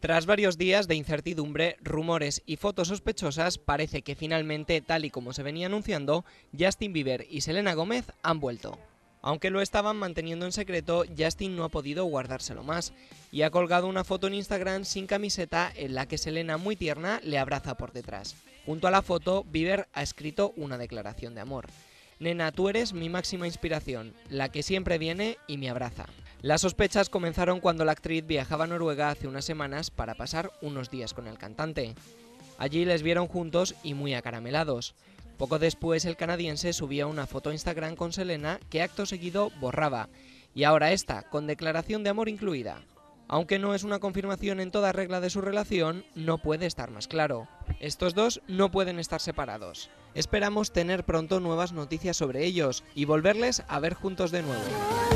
Tras varios días de incertidumbre, rumores y fotos sospechosas, parece que finalmente, tal y como se venía anunciando, Justin Bieber y Selena Gómez han vuelto. Aunque lo estaban manteniendo en secreto, Justin no ha podido guardárselo más y ha colgado una foto en Instagram sin camiseta en la que Selena, muy tierna, le abraza por detrás. Junto a la foto, Bieber ha escrito una declaración de amor. Nena, tú eres mi máxima inspiración, la que siempre viene y me abraza. Las sospechas comenzaron cuando la actriz viajaba a Noruega hace unas semanas para pasar unos días con el cantante. Allí les vieron juntos y muy acaramelados. Poco después el canadiense subía una foto a Instagram con Selena que acto seguido borraba, y ahora esta, con declaración de amor incluida. Aunque no es una confirmación en toda regla de su relación, no puede estar más claro. Estos dos no pueden estar separados. Esperamos tener pronto nuevas noticias sobre ellos y volverles a ver juntos de nuevo.